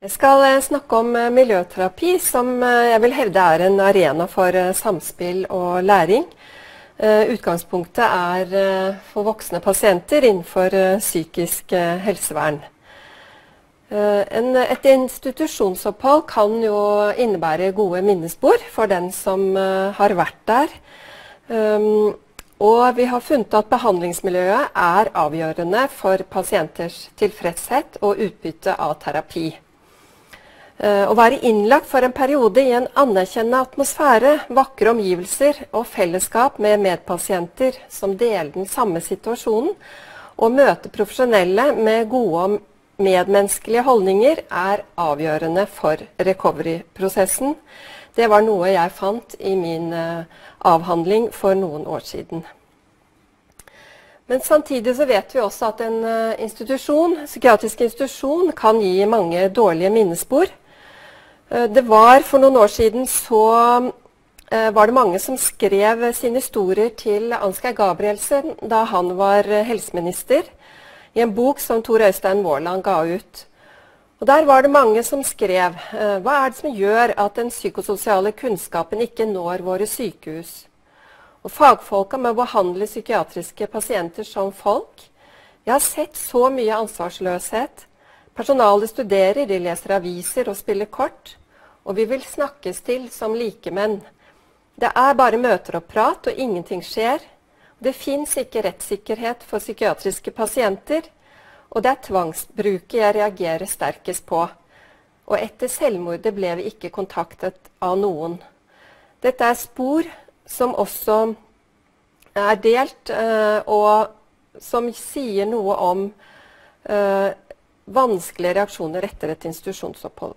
Jeg skal snakke om miljøterapi, som jeg vil hevde er en arena for samspill og læring. Utgangspunktet er for voksne pasienter innenfor psykisk helsevern. Et institusjonsopphold kan jo innebære gode minnesbord for den som har vært der. Og vi har funnet at behandlingsmiljøet er avgjørende for pasienters tilfredshet og utbytte av terapi. Å være innlagt for en periode i en anerkjennende atmosfære, vakre omgivelser og fellesskap med medpasienter som deler den samme situasjonen, og møte profesjonelle med gode og medmenneskelige holdninger er avgjørende for recovery-prosessen. Det var noe jeg fant i min avhandling for noen år siden. Men samtidig så vet vi også at en psykiatrisk institusjon kan gi mange dårlige minnesbord. Det var for noen år siden så var det mange som skrev sine historier til Ansgar Gabrielsen da han var helseminister, i en bok som Tor Øystein Våland ga ut. Og der var det mange som skrev, hva er det som gjør at den psykososiale kunnskapen ikke når våre sykehus? Og fagfolka med å behandle psykiatriske pasienter som folk. Jeg har sett så mye ansvarsløshet. Personalet studerer, de leser aviser og spiller kort, og vi vil snakkes til som likemenn. Det er bare møter og prat, og ingenting skjer. Det finnes ikke rettssikkerhet for psykiatriske pasienter, og det er tvangsbruket jeg reagerer sterkest på. Og etter selvmordet ble vi ikke kontaktet av noen. Dette er spor som også er delt, og som sier noe om vanskelige reaksjoner etter et institusjonsopphold.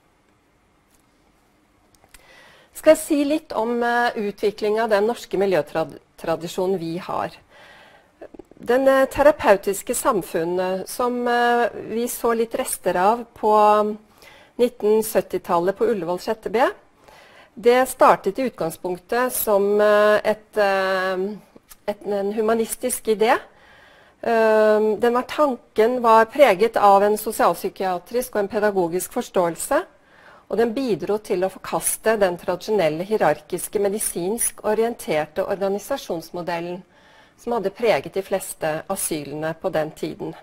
Skal jeg si litt om utviklingen av den norske miljøtradisjonen vi har. Den terapeutiske samfunnet som vi så litt rester av på 1970-tallet på Ullevål 6B, det startet i utgangspunktet som en humanistisk idé. Tanken var preget av en sosialpsykiatrisk og en pedagogisk forståelse, og den bidro til å forkaste den tradisjonelle hierarkiske medisinsk orienterte organisasjonsmodellen som hadde preget de fleste asylene på den tiden.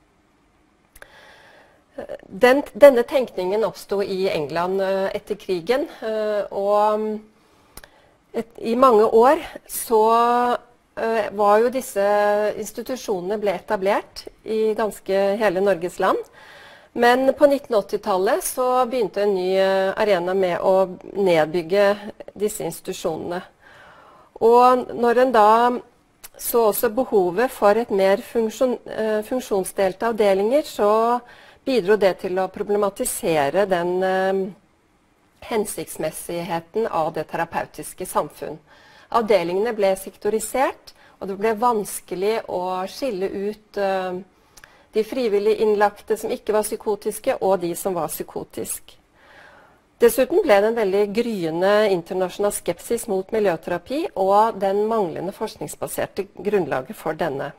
Denne tenkningen oppstod i England etter krigen, og i mange år så var jo disse institusjonene ble etablert i ganske hele Norges land. Men på 1980-tallet så begynte en ny arena med å nedbygge disse institusjonene. Og når en da så også behovet for et mer funksjonsdelte avdelinger, så bidro det til å problematisere den hensiktsmessigheten av det terapeutiske samfunn. Avdelingene ble sektorisert, og det ble vanskelig å skille ut de frivillig innlagte som ikke var psykotiske, og de som var psykotiske. Dessuten ble det en veldig gryende internasjonal skepsis mot miljøterapi og den manglende forskningsbaserte grunnlaget for denne.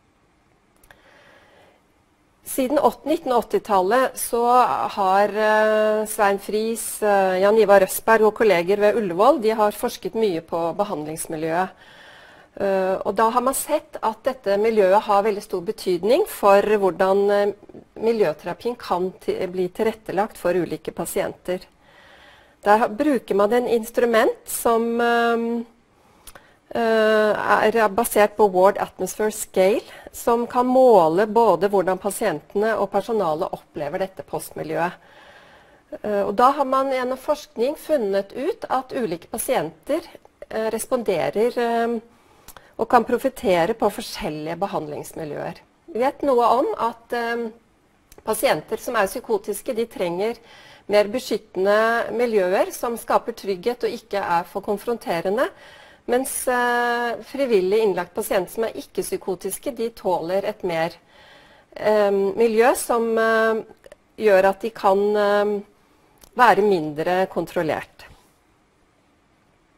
Siden 1980-tallet så har Svein Friis, Jan Ivar Røsberg og kolleger ved Ullevål, de har forsket mye på behandlingsmiljøet. Og da har man sett at dette miljøet har veldig stor betydning for hvordan miljøterapien kan bli tilrettelagt for ulike pasienter. Der bruker man en instrument som er basert på World Atmosphere Scale, som kan måle både hvordan pasientene og personalet opplever dette postmiljøet. Og da har man gjennom forskning funnet ut at ulike pasienter responderer og kan profitere på forskjellige behandlingsmiljøer. Vi vet noe om at pasienter som er psykotiske, de trenger mer beskyttende miljøer som skaper trygghet og ikke er for konfronterende, mens frivillig innlagt pasienter som er ikke-psykotiske, de tåler et mer miljø som gjør at de kan være mindre kontrollert.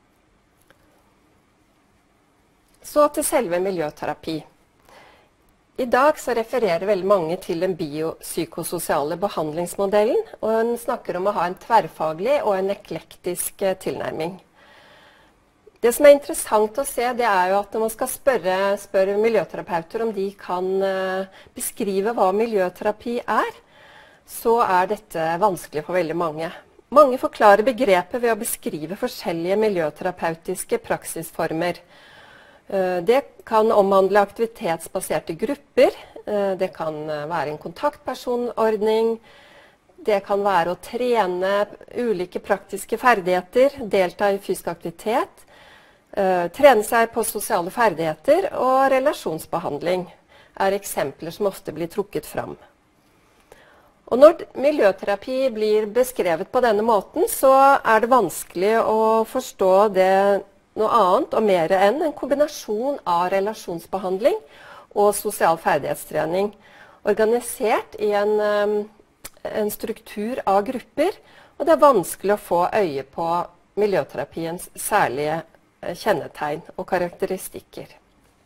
Så til selve miljøterapi. I dag så refererer veldig mange til den biopsykososiale behandlingsmodellen, og en snakker om å ha en tverrfaglig og en eklektisk tilnærming. Det som er interessant å se, det er jo at når man skal spørre miljøterapeuter om de kan beskrive hva miljøterapi er, så er dette vanskelig for veldig mange. Mange forklarer begrepet ved å beskrive forskjellige miljøterapeutiske praksisformer. Det kan omhandle aktivitetsbaserte grupper, det kan være en kontaktpersonordning, det kan være å trene ulike praktiske ferdigheter, delta i fysisk aktivitet, trene seg på sosiale ferdigheter, og relasjonsbehandling er eksempler som ofte blir trukket fram. Og når miljøterapi blir beskrevet på denne måten, så er det vanskelig å forstå det noe annet og mer enn en kombinasjon av relasjonsbehandling og sosial ferdighetstrening, organisert i en struktur av grupper, og det er vanskelig å få øye på miljøterapiens særlige kjennetegn og karakteristikker.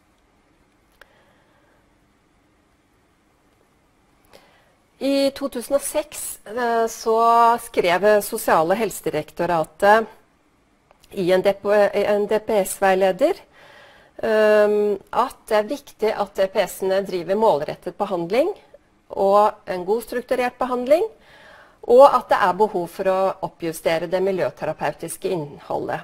I 2006 så skrev Sosial- og helsedirektoratet i en DPS-veileder at det er viktig at DPS-ene driver målrettet behandling og en god strukturert behandling, og at det er behov for å oppjustere det miljøterapeutiske innholdet.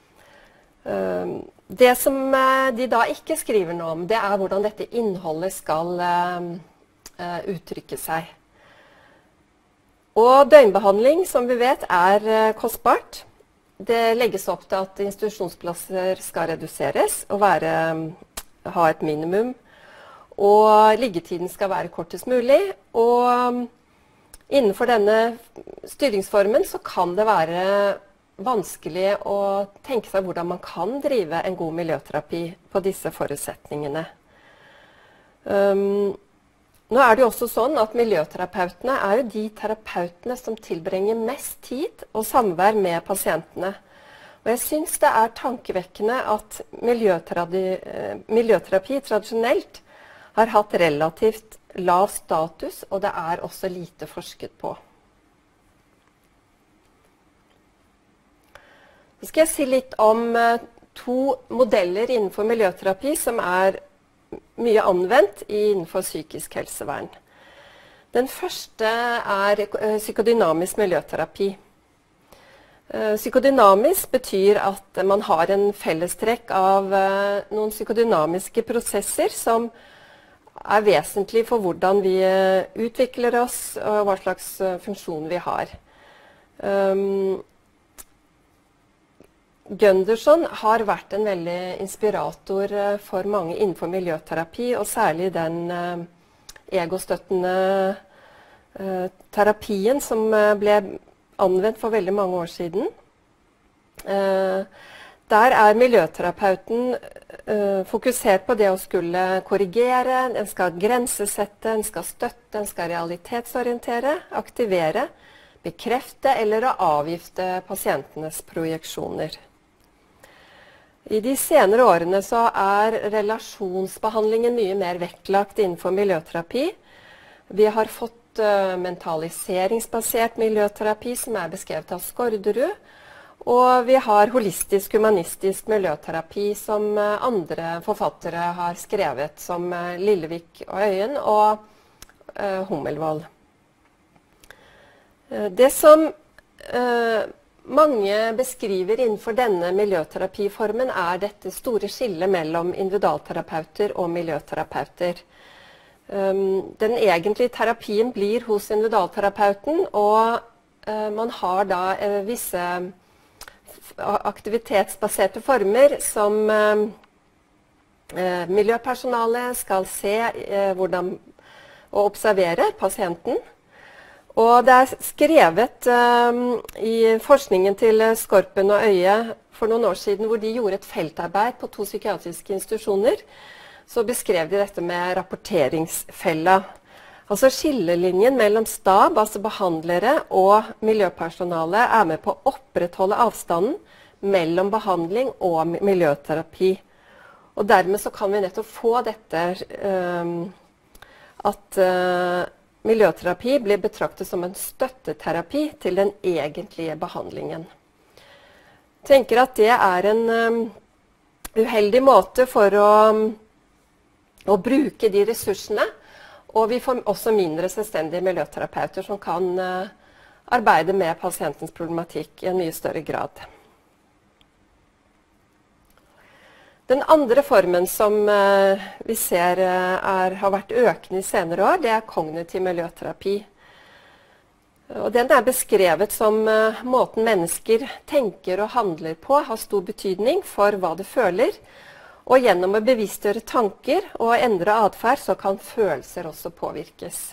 Det som de da ikke skriver noe om, det er hvordan dette innholdet skal uttrykke seg. Og døgnbehandling, som vi vet, er kostbart. Det legges opp til at institusjonsplasser skal reduseres og ha et minimum. Og liggetiden skal være kortest mulig. Og innenfor denne styringsformen så kan det være vanskelig å tenke seg hvordan man kan drive en god miljøterapi på disse forutsetningene. Nå er det jo også sånn at miljøterapeutene er jo de terapeutene som tilbringer mest tid og samvær med pasientene. Og jeg synes det er tankevekkende at miljøterapi tradisjonelt har hatt relativt lav status, og det er også lite forsket på. Så skal jeg si litt om to modeller innenfor miljøterapi som er mye anvendt innenfor psykisk helsevern. Den første er psykodynamisk miljøterapi. Psykodynamisk betyr at man har en fellestrekk av noen psykodynamiske prosesser som er vesentlig for hvordan vi utvikler oss og hva slags funksjon vi har. Gunderson har vært en veldig inspirator for mange innenfor miljøterapi, og særlig den egostøttende terapien som ble anvendt for veldig mange år siden. Der er miljøterapeuten fokusert på det å skulle korrigere, den skal grensesette, den skal støtte, den skal realitetsorientere, aktivere, bekrefte eller å avgifte pasientenes projeksjoner. I de senere årene så er relasjonsbehandlingen mye mer vektlagt innenfor miljøterapi. Vi har fått mentaliseringsbasert miljøterapi som er beskrevet av Skårderud, og vi har holistisk humanistisk miljøterapi som andre forfattere har skrevet, som Lillevik og Øyen og Hummelvold. Det som mange beskriver innenfor denne miljøterapiformen er dette store skillet mellom individualterapeuter og miljøterapeuter. Den egentlige terapien blir hos individualterapeuten, og man har da visse aktivitetsbaserte former som miljøpersonalet skal se hvordan og observere pasienten. Og det er skrevet i forskningen til Skorpen og Øye for noen år siden, hvor de gjorde et feltarbeid på 2 psykiatriske institusjoner, så beskrev de dette med rapporteringsfella. Altså skillelinjen mellom stab, altså behandlere, og miljøpersonale er med på å opprettholde avstanden mellom behandling og miljøterapi. Og dermed så kan vi nettopp få dette at miljøterapi blir betraktet som en støtteterapi til den egentlige behandlingen. Jeg tenker at det er en uheldig måte for å bruke de ressursene, og vi får også mindre selvstendige miljøterapeuter som kan arbeide med pasientens problematikk i en mye større grad. Den andre formen som vi ser har vært økende i senere år, det er kognitiv miljøterapi. Og den er beskrevet som måten mennesker tenker og handler på, har stor betydning for hva de føler. Og gjennom å bevisstgjøre tanker og endre atferd, så kan følelser også påvirkes.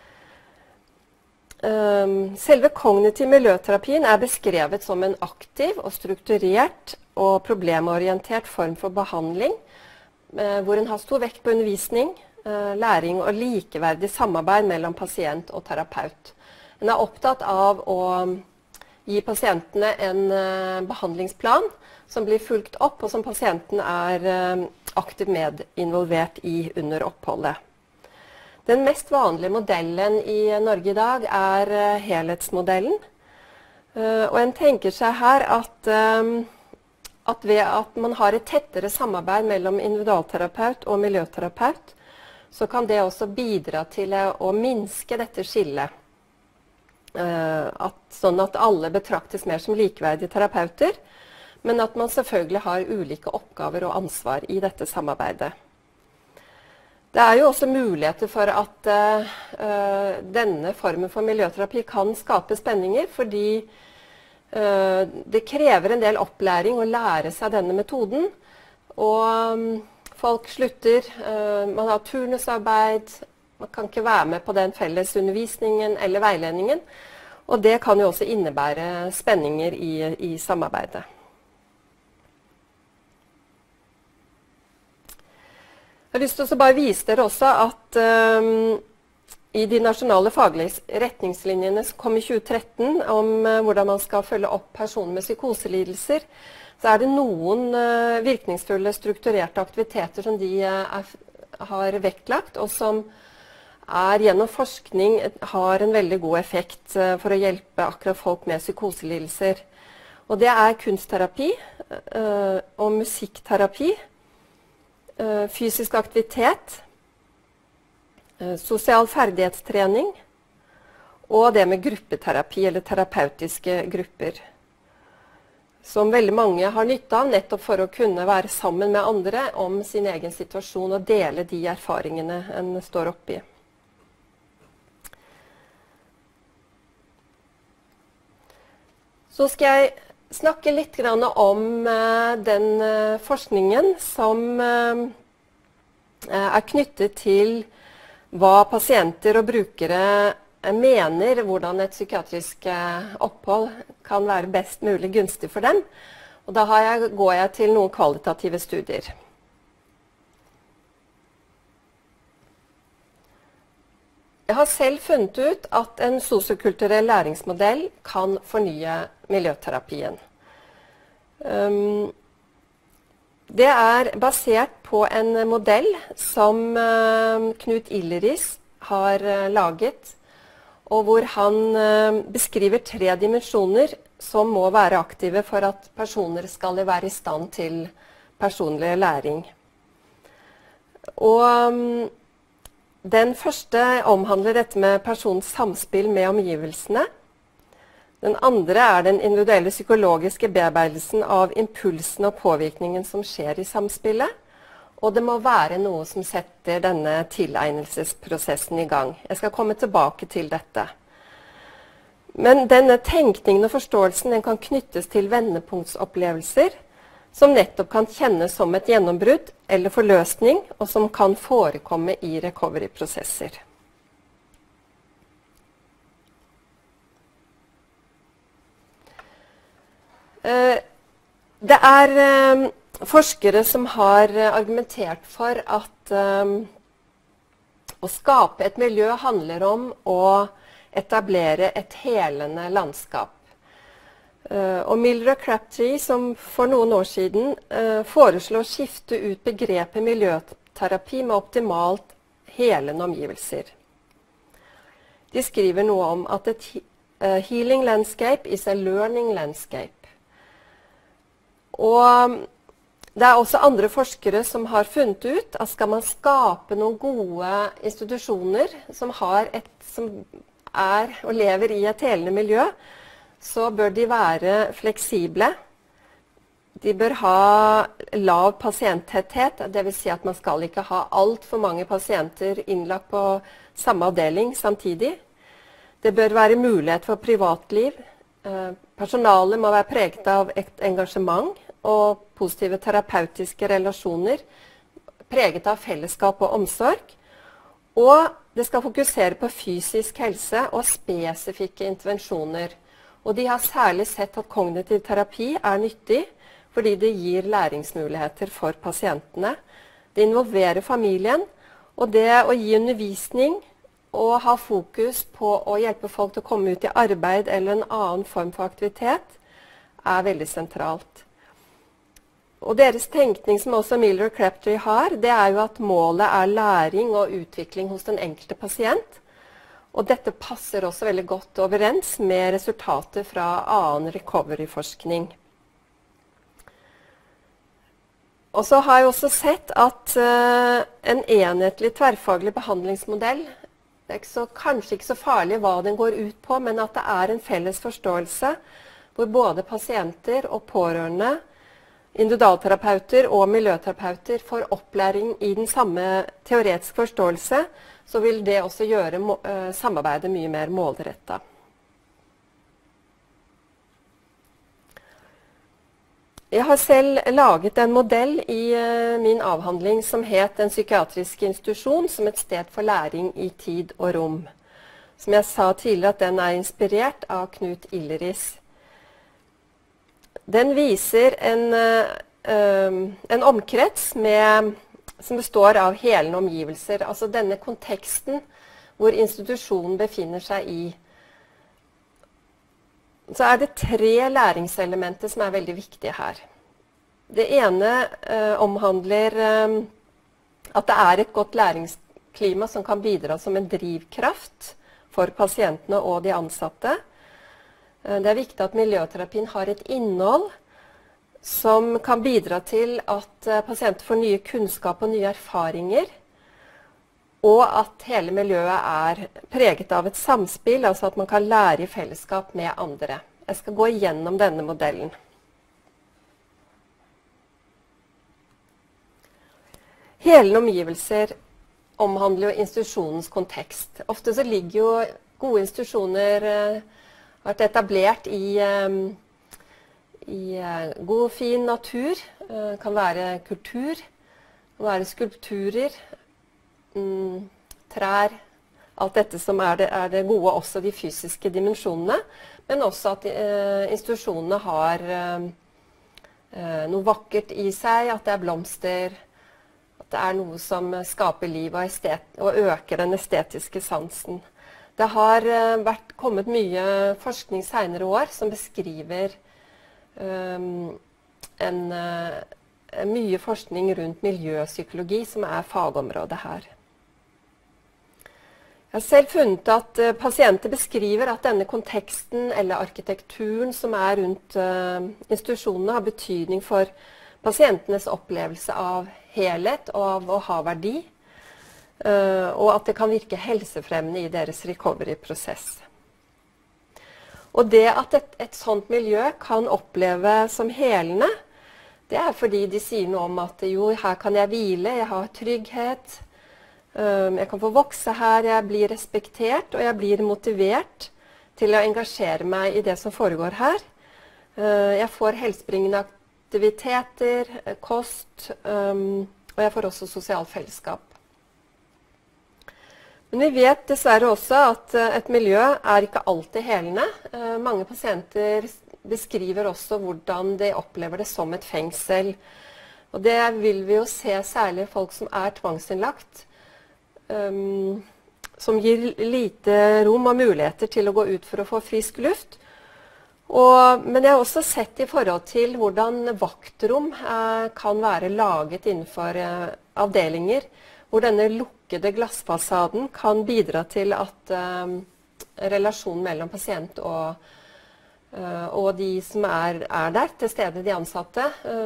Selve kognitiv miljøterapien er beskrevet som en aktiv og strukturert og problemorientert form for behandling, hvor en har stor vekt på undervisning, læring og likeverdig samarbeid mellom pasient og terapeut. En er opptatt av å gi pasientene en behandlingsplan som blir fulgt opp, og som pasienten er aktivt medinvolvert i under oppholdet. Den mest vanlige modellen i Norge i dag er helhetsmodellen. Og en tenker seg her at ved at man har et tettere samarbeid mellom individualterapeut og miljøterapeut, så kan det også bidra til å minske dette skillet. Sånn at alle betraktes mer som likeverdige terapeuter, men at man selvfølgelig har ulike oppgaver og ansvar i dette samarbeidet. Det er jo også muligheter for at denne formen for miljøterapi kan skape spenninger, fordi det krever en del opplæring å lære seg denne metoden. Og folk slutter, man har turnusarbeid, man kan ikke være med på den felles undervisningen eller veiledningen. Og det kan jo også innebære spenninger i samarbeidet. Jeg har lyst til å bare vise dere også at i de nasjonale faglige retningslinjene som kom i 2013 om hvordan man skal følge opp personer med psykoselidelser, så er det noen virkningsfulle strukturerte aktiviteter som de har vektlagt, og som gjennom forskning har en veldig god effekt for å hjelpe akkurat folk med psykoselidelser. Og det er kunstterapi og musikkterapi, fysisk aktivitet, sosial ferdighetstrening og det med gruppeterapi eller terapeutiske grupper. Som veldig mange har nytte av nettopp for å kunne være sammen med andre om sin egen situasjon og dele de erfaringene en står oppi. Så skal jeg snakke litt om den forskningen som er knyttet til hva pasienter og brukere mener hvordan et psykiatrisk opphold kan være best mulig gunstig for dem. Og da går jeg til noen kvalitative studier. Jeg har selv funnet ut at en sosiokulturell læringsmodell kan fornye miljøterapien. Det er basert på en modell som Knut Illeris har laget, og hvor han beskriver 3 dimensjoner som må være aktive for at personer skal være i stand til personlig læring. Og den første omhandler dette med persons samspill med omgivelsene. Den andre er den individuelle psykologiske bearbeidelsen av impulsen og påvirkningen som skjer i samspillet. Og det må være noe som setter denne tilegnelsesprosessen i gang. Jeg skal komme tilbake til dette. Men denne tenkningen og forståelsen den kan knyttes til vendepunktsopplevelser, som nettopp kan kjennes som et gjennombrudd eller forløsning, og som kan forekomme i recovery-prosesser. Det er forskere som har argumentert for at å skape et miljø handler om å etablere et helende landskap. Og Miller og Crabtree, som for noen år siden foreslo å skifte ut begrepet miljøterapi med optimalt helende omgivelser. De skriver noe om at et healing landscape is a learning landscape. Og det er også andre forskere som har funnet ut at skal man skape noen gode institusjoner som er og lever i et helende miljø, så bør de være fleksible. De bør ha lav pasienttetthet, det vil si at man skal ikke ha alt for mange pasienter innlagt på samme avdeling samtidig. Det bør være mulighet for privatliv. Personalet må være preget av et engasjement og positive terapeutiske relasjoner, preget av fellesskap og omsorg. Og det skal fokusere på fysisk helse og spesifikke intervensjoner. Og de har særlig sett at kognitiv terapi er nyttig, fordi det gir læringsmuligheter for pasientene. Det involverer familien, og det å gi undervisning og ha fokus på å hjelpe folk til å komme ut i arbeid eller en annen form for aktivitet er veldig sentralt. Og deres tenkning, som også Miller og Crabtree har, det er jo at målet er læring og utvikling hos den enkelte pasient. Og dette passer også veldig godt overens med resultater fra annen recovery-forskning. Og så har jeg også sett at en enhetlig tverrfaglig behandlingsmodell, det er kanskje ikke så farlig hva den går ut på, men at det er en felles forståelse hvor både pasienter og pårørende, individualterapeuter og miljøterapeuter får opplæring i den samme teoretiske forståelse, så vil det også gjøre samarbeidet mye mer målrettet. Jeg har selv laget en modell i min avhandling som het Den psykiatriske institusjon som et sted for læring i tid og rom. Som jeg sa tidligere at den er inspirert av Knut Illeris. Den viser en omkrets som består av helende omgivelser, altså denne konteksten hvor institusjonen befinner seg i. Så er det 3 læringselementer som er veldig viktige her. Det ene omhandler at det er et godt læringsklima som kan bidra som en drivkraft for pasientene og de ansatte. Det er viktig at miljøterapien har et innhold som kan bidra til at pasienter får nye kunnskap og nye erfaringer, og at hele miljøet er preget av et samspill, altså at man kan lære i fellesskap med andre. Jeg skal gå igjennom denne modellen. Helende omgivelser omhandler jo institusjonens kontekst. Ofte så ligger jo gode institusjoner vært etablert i god, fin natur. Det kan være kultur, det kan være skulpturer, trær, alt dette som er det gode, også de fysiske dimensjonene, men også at institusjonene har noe vakkert i seg, at det er blomster, at det er noe som skaper liv og øker den estetiske sansen. Det har kommet mye forskning senere år som beskriver mye forskning rundt miljøpsykologi, som er fagområdet her. Jeg har selv funnet at pasienter beskriver at denne konteksten eller arkitekturen som er rundt institusjonene har betydning for pasientenes opplevelse av helhet og av å ha verdi, og at det kan virke helsefremmende i deres recovery-prosess. Og det at et sånt miljø kan oppleve som helende, det er fordi de sier noe om at jo, her kan jeg hvile, jeg har trygghet, jeg kan få vokse her, jeg blir respektert, og jeg blir motivert til å engasjere meg i det som foregår her. Jeg får helsebringende aktiviteter, kost, og jeg får også sosialt fellesskap. Men vi vet dessverre også at et miljø er ikke alltid helende. Mange pasienter beskriver også hvordan de opplever det som et fengsel. Og det vil vi jo se særlig folk som er tvangsinnlagt, som gir lite rom og muligheter til å gå ut for å få frisk luft. Men jeg har også sett i forhold til hvordan vaktrom kan være laget innenfor avdelinger, hvor denne lukkede glassfasaden kan bidra til at relasjonen mellom pasient og de som er der, til stede de ansatte,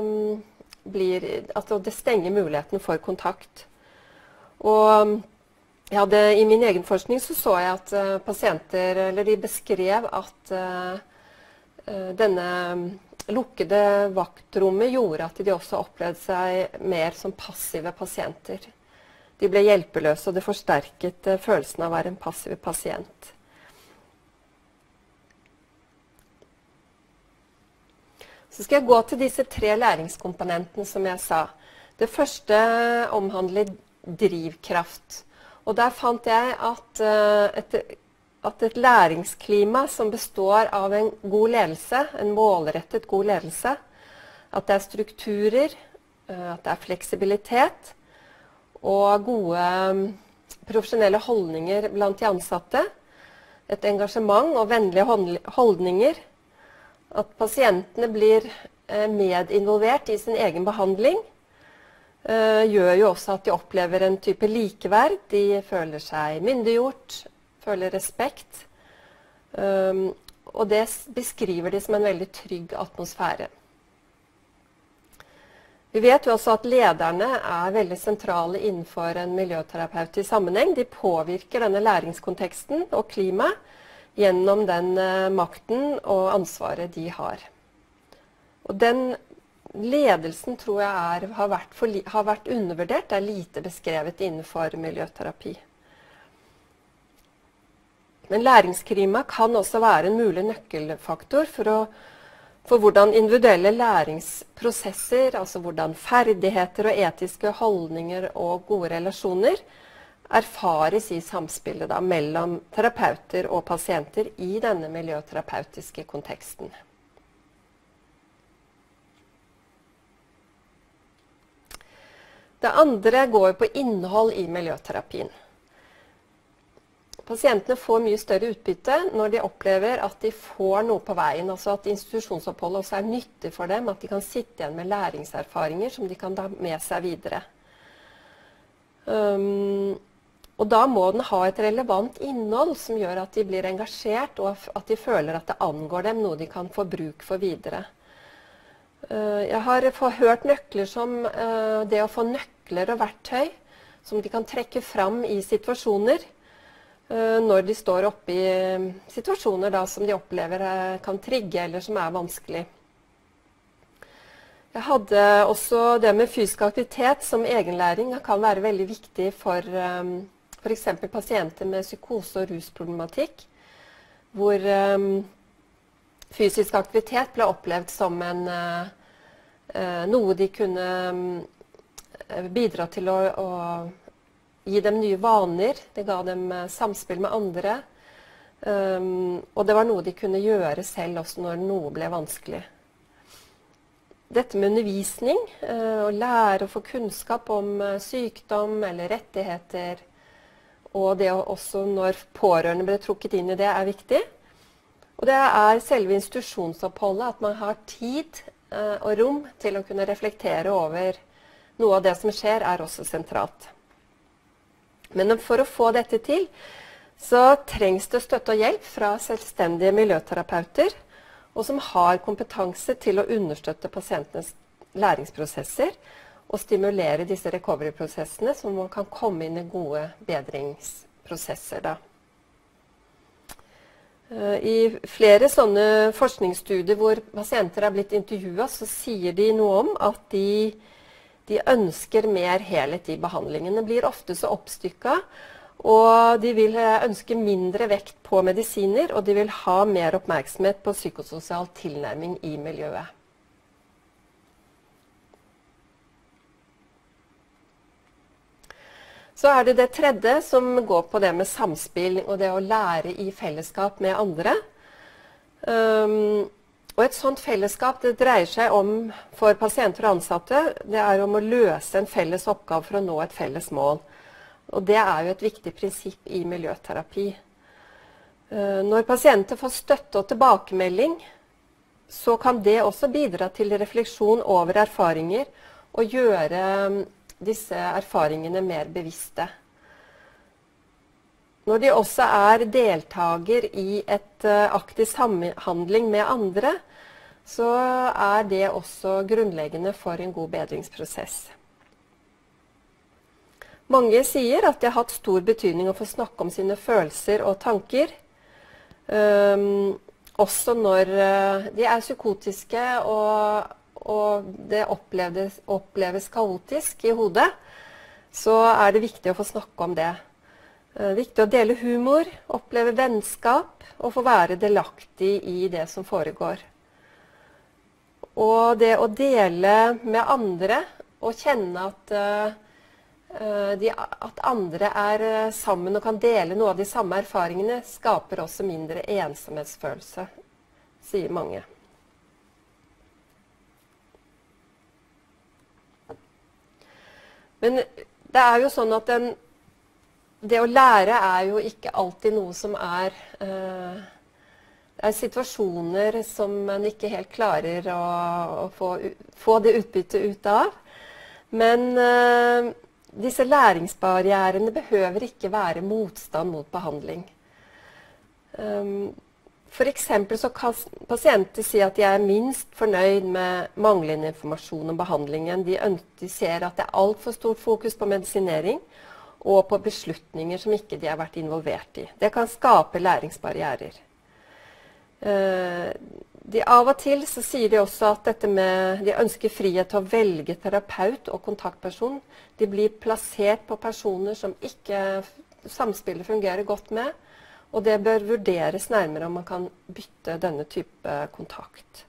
det stenger muligheten for kontakt. Og i min egen forskning så jeg at pasienter, eller de beskrev at denne lukkede vaktrommet gjorde at de også opplevde seg mer som passive pasienter. De ble hjelpeløse, og det forsterket følelsen av å være en passiv pasient. Så skal jeg gå til disse 3 læringskomponentene som jeg sa. Det første omhandler drivkraft. Og der fant jeg at et læringsklima som består av en god ledelse, en målrettet god ledelse, at det er strukturer, at det er fleksibilitet og gode profesjonelle holdninger blant de ansatte, et engasjement og vennlige holdninger, at pasientene blir medinvolvert i sin egen behandling, gjør jo også at de opplever en type likeverd. De føler seg myndiggjort, føler respekt, og det beskriver de som en veldig trygg atmosfære. Vi vet jo også at lederne er veldig sentrale innenfor en miljøterapeutisk sammenheng. De påvirker denne læringskonteksten og klimaet gjennom den makten og ansvaret de har. Og den ledelsen tror jeg har vært undervurdert, det er lite beskrevet innenfor miljøterapi. Men læringsklima kan også være en mulig nøkkelfaktor for hvordan individuelle læringsprosesser, altså hvordan ferdigheter og etiske holdninger og gode relasjoner erfares i samspillet mellom terapeuter og pasienter i denne miljøterapeutiske konteksten. Det andre går på innhold i miljøterapien. Pasientene får mye større utbytte når de opplever at de får noe på veien, altså at institusjonsoppholdet også er nyttig for dem, at de kan sitte igjen med læringserfaringer som de kan ta med seg videre. Og da må den ha et relevant innhold som gjør at de blir engasjert, og at de føler at det angår dem, noe de kan få bruk for videre. Jeg har hørt nøkler som det å få nøkler og verktøy som de kan trekke fram i situasjoner, når de står oppe i situasjoner som de opplever kan trigge eller som er vanskelig. Jeg hadde også det med fysisk aktivitet som egenlæring kan være veldig viktig for eksempel pasienter med psykose- og rusproblematikk, hvor fysisk aktivitet ble opplevd som noe de kunne bidra til å gi dem nye vaner. Det ga dem samspill med andre, og det var noe de kunne gjøre selv også når noe ble vanskelig. Dette med undervisning, å lære å få kunnskap om sykdom eller rettigheter, og det også når pårørende ble trukket inn i det, er viktig. Og det er selve institusjonsoppholdet, at man har tid og rom til å kunne reflektere over noe av det som skjer, er også sentralt. Men for å få dette til, så trengs det støtte og hjelp fra selvstendige miljøterapeuter, og som har kompetanse til å understøtte pasientenes læringsprosesser, og stimulere disse recovery-prosessene, så man kan komme inn i gode bedringsprosesser. I flere sånne forskningsstudier hvor pasienter er blitt intervjuet, så sier de noe om at de ønsker mer helhet i behandlingen. Det blir ofte så oppstykket, og de vil ønske mindre vekt på medisiner, og de vil ha mer oppmerksomhet på psykososial tilnærming i miljøet. Så er det tredje som går på det med samspill og det å lære i fellesskap med andre. Og et sånt fellesskap det dreier seg om, for pasienter og ansatte, det er om å løse en felles oppgave for å nå et felles mål. Og det er jo et viktig prinsipp i miljøterapi. Når pasienter får støtte og tilbakemelding, så kan det også bidra til refleksjon over erfaringer og gjøre disse erfaringene mer bevisste. når de også er deltager i et aktiv samhandling med andre, så er det også grunnleggende for en god bedringsprosess. Mange sier at det har hatt stor betydning å få snakke om sine følelser og tanker, også når de er psykotiske og det oppleves kaotisk i hodet, så er det viktig å få snakke om det. Viktig å dele humor, oppleve vennskap og få være delaktig i det som foregår. Og det å dele med andre og kjenne at andre er sammen og kan dele noe av de samme erfaringene, skaper også mindre ensomhetsfølelse, sier mange. Men det er jo sånn at det å lære er jo ikke alltid noe som er situasjoner som man ikke helt klarer å få det utbyttet ut av. Men disse læringsbarrierene behøver ikke være motstand mot behandling. For eksempel så kan pasienter si at de er minst fornøyd med manglende informasjon om behandlingen. De ser at det er alt for stort fokus på medisinering og på beslutninger som ikke de har vært involvert i. Det kan skape læringsbarrierer. Av og til så sier de også at de ønsker frihet til å velge terapeut og kontaktperson. De blir plassert på personer som ikke samspillet fungerer godt med, og det bør vurderes nærmere om man kan bytte denne type kontakt.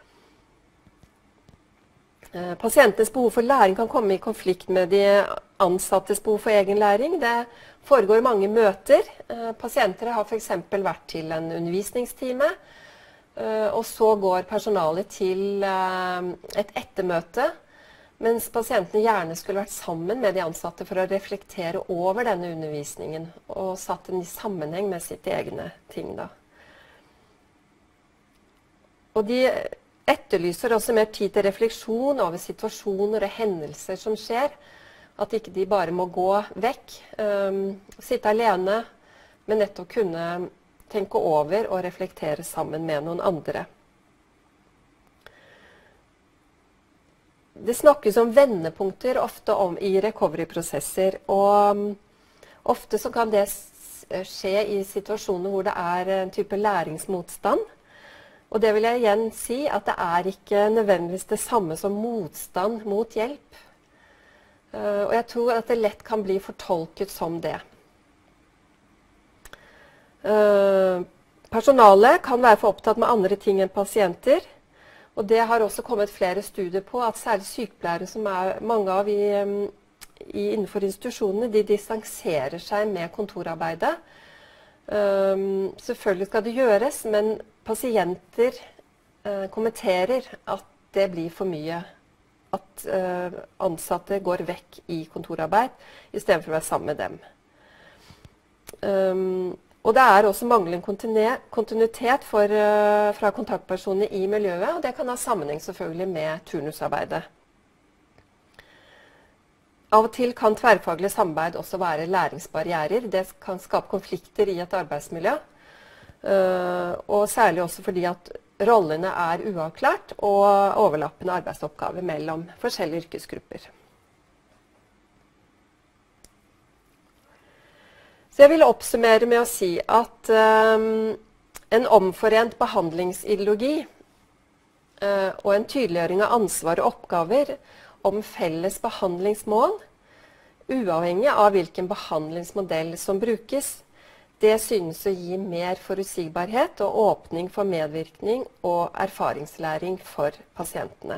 Pasientenes behov for læring kan komme i konflikt med de ansattes behov for egen læring. Det foregår mange møter. Pasienter har for eksempel vært til en undervisningstime, og så går personalet til et ettermøte, mens pasientene gjerne skulle vært sammen med de ansatte for å reflektere over denne undervisningen, og satt den i sammenheng med sitt egne ting da. Og de etterlyser også mer tid til refleksjon over situasjoner og hendelser som skjer. At ikke de bare må gå vekk, sitte alene, men nettopp kunne tenke over og reflektere sammen med noen andre. Det snakkes om vendepunkter ofte i recovery-prosesser, og ofte så kan det skje i situasjoner hvor det er en type læringsmotstand. Og det vil jeg igjen si at det er ikke nødvendigvis det samme som motstand mot hjelp. Og jeg tror at det lett kan bli fortolket som det. Personalet kan være for opptatt med andre ting enn pasienter. Og det har også kommet flere studier på at særlig sykepleiere, som er mange av innenfor institusjonene, de distanserer seg med kontorarbeidet. Selvfølgelig skal det gjøres, men pasienter kommenterer at det blir for mye. At ansatte går vekk i kontorarbeid i stedet for å være sammen med dem. Og det er også manglende kontinuitet fra kontaktpersoner i miljøet, og det kan ha sammenheng selvfølgelig med turnusarbeidet. Av og til kan tverrfaglig samarbeid også være læringsbarrierer. Det kan skape konflikter i et arbeidsmiljø, og særlig også fordi at rollene er uavklart og overlappende arbeidsoppgaver mellom forskjellige yrkesgrupper. Så jeg vil oppsummere med å si at en omforent behandlingsideologi og en tydeliggjøring av ansvar og oppgaver om felles behandlingsmål, uavhengig av hvilken behandlingsmodell som brukes, det synes å gi mer forutsigbarhet og åpning for medvirkning og erfaringslæring for pasientene.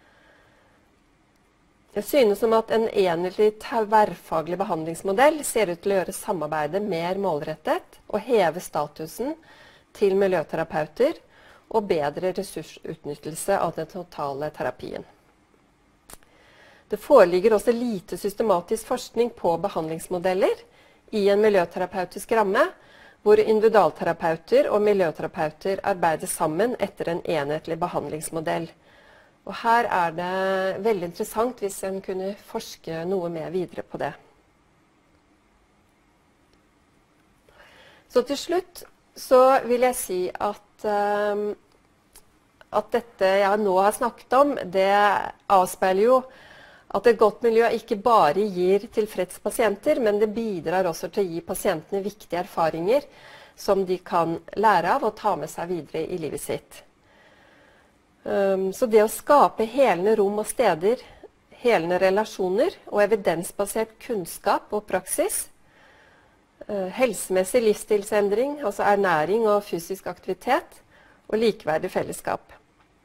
Det synes som at en enhetlig tverrfaglig behandlingsmodell ser ut til å gjøre samarbeidet mer målrettet og heve statusen til miljøterapeuter og bedre ressursutnyttelse av den totale terapien. Det foreligger også lite systematisk forskning på behandlingsmodeller i en miljøterapeutisk ramme, hvor individualterapeuter og miljøterapeuter arbeider sammen etter en enhetlig behandlingsmodell. Og her er det veldig interessant hvis en kunne forske noe mer videre på det. Så til slutt så vil jeg si at dette jeg nå har snakket om, det avspeiler jo at et godt miljø ikke bare gir tilfreds pasienter, men det bidrar også til å gi pasientene viktige erfaringer som de kan lære av og ta med seg videre i livet sitt. Så det å skape helende rom og steder, helende relasjoner og evidensbasert kunnskap og praksis, helsemessig livsstilsendring, altså ernæring og fysisk aktivitet, og likeverdig fellesskap.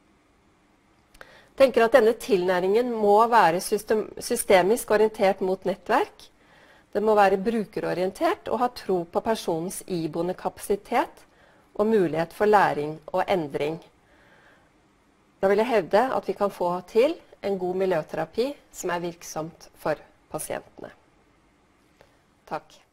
Jeg tenker at denne tilnæringen må være systemisk orientert mot nettverk. Det må være brukerorientert og ha tro på personens iboende kapasitet og mulighet for læring og endring. Da vil jeg hevde at vi kan få til en god miljøterapi som er virksomt for pasientene. Takk.